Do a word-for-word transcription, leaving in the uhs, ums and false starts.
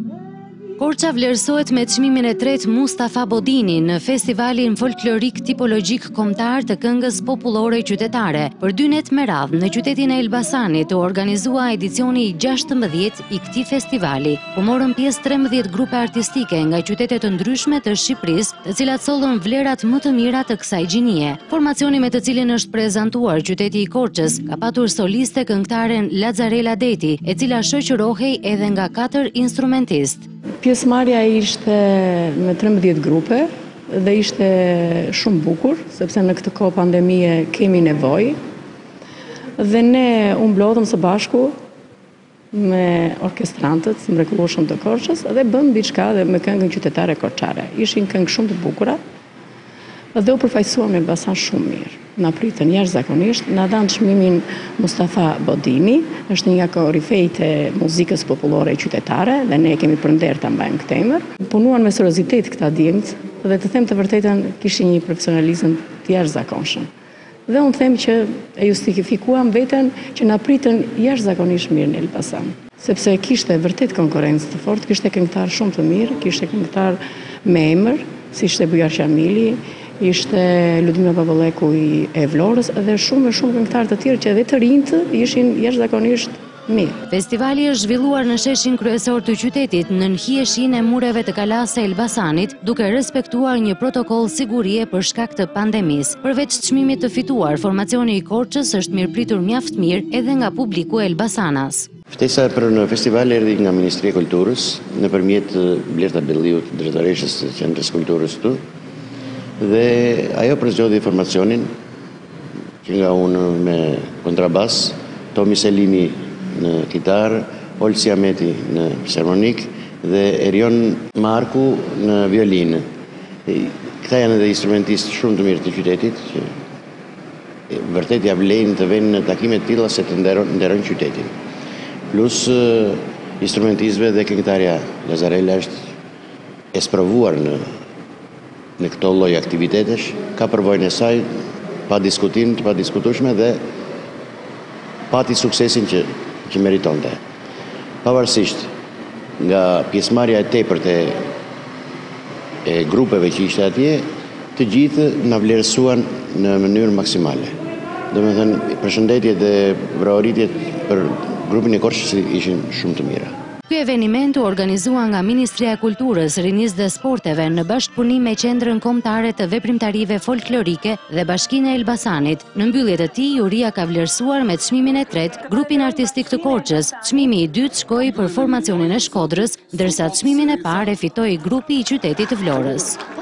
Korça vlerësohet me çmimin e tretë Mustafa Bodini në festivalin folklorik tipologjik kombëtar të këngës popullore qytetare. Për dy net me radhë në qytetin e Elbasanit u organizua edicioni i gjashtëmbëdhjetë i këtij festivali. U morën pjesë trembëdhjetë grupe artistike nga qytete të ndryshme të Shqipërisë, të cilat sollën vlerat më të mira të kësaj gjinie. Formacioni me të cilin është prezantuar qyteti i Korçës ka patur soliste këngëtaren Lazarela Deti, e cila shoqërohej edhe nga katër instrumentistë. Pjesëmarrja ishte me trembëdhjetë grupe dhe ishte shumë bukur, sepse në këtë kohë pandemie kemi nevojë. Dhe ne u mblodhëm së bashku me orkestrantët së mrekullueshëm të Korçës dhe bëm diçka dhe me këngën qytetare korçare. Ishin këngë shumë të bukura dhe u përfaqësuam në Elbasan shumë mirë. Na pritën jashtëzakonisht, na dhanë çmimin Mustafa Bodini, është një nga korifejtë e muzikës popullore qytetare dhe ne kemi përnder ta mbajmë këtë emër. Punuan me seriozitet këta djemtë dhe të them të vërtetën kishin një profesionalizëm të jashtëzakonshëm. Dhe unë them që e justifikuam veten që na pritën jashtëzakonisht mirë në Elbasan, sepse kishte vërtet konkurrencë të fortë, kishte këngëtar shumë të mirë, kishte këngëtar me emër, si ishte Bujar Qamili, ishte Ludmila Baballeku e Vlorës dhe shumë e shumë këngëtarë të tjerë që edhe të rinjtë ishin jashtëzakonisht mirë. Festivali është zhvilluar në sheshin kryesor të qytetit në hijeshin e mureve të Kalasë e Elbasanit, duke respektuar një protokoll sigurie për shkak të pandemisë. Përveç çmimit të fituar, formacioni i Korçës është mirëpritur mjaft mirë edhe nga publiku e Elbasanas. Ftesa për në festival erdhi nga Ministria e Kulturës nëpërmjet Blerta Belliut, drejtoreshës së Qendrës Kulturës këtu. Dhe ajo përzgjodhi informacionin që nga unë me kontrabas, Tomi Selimi në kitar, Olsi Ameti në sermonik dhe Erion Marku në violinë. Këta janë edhe instrumentistë shumë të mirë të qytetit, që vërtet ja vlejnë të venë në takime të tilla se të nderojnë qytetin. Plus instrumentistëve dhe këngëtarja Lazarela është e sprovuar në në këto lloj aktivitetesh, ka përvojën e saj, pa diskutim, pa diskutueshme dhe pati suksesin që, që meritonte. Pavarësisht nga pjesëmarrja e tepërt e, e grupeve që ishte atje, të gjithë na vlerësuan në mënyrë maksimale. Domethënë, përshëndetjet dhe vrohoritjet për grupin e Korçës ishin shumë të mira. Ky eveniment u organizua nga Ministria e Kulturës, Rinisë dhe Sporteve në bashkëpunim me Qendrën Kombëtare të Veprimtarive Folklorike dhe Bashkinë e Elbasanit. Në mbyllje të tij, juria ka vlerësuar me çmimin e tretë grupin artistik të Korçës. Çmimi i dytë shkoi për formacionin e Shkodrës, ndërsa çmimin e parë e fitoi grupi i qytetit të Vlorës.